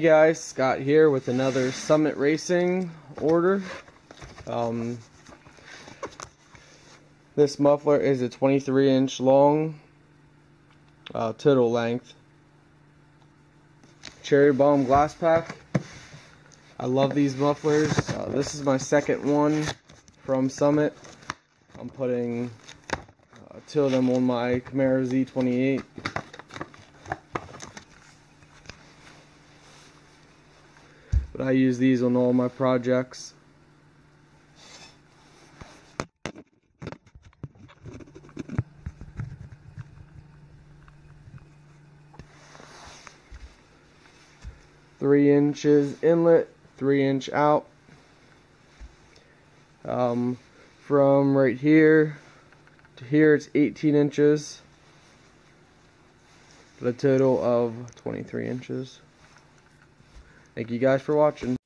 guys, Scott here with another Summit Racing order. This muffler is a 23-inch long total length cherry bomb GlassPack. I love these mufflers. This is my second one from Summit. I'm putting two of them on my Camaro Z28. But I use these on all my projects. Three inches inlet, 3-inch out. From right here to here it's 18 inches. But a total of 23 inches. Thank you guys for watching.